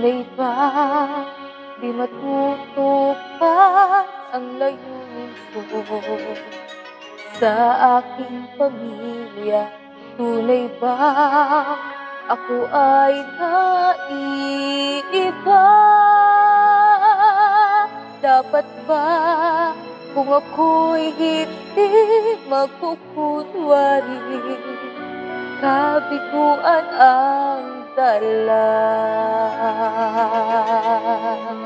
Tunay ba di matutupad ang layunin ko sa aking pamilya? Tunay ba ako ay naiiba? Dapat ba kung ako'y hindi magkukunwari, kabiguan ang dala?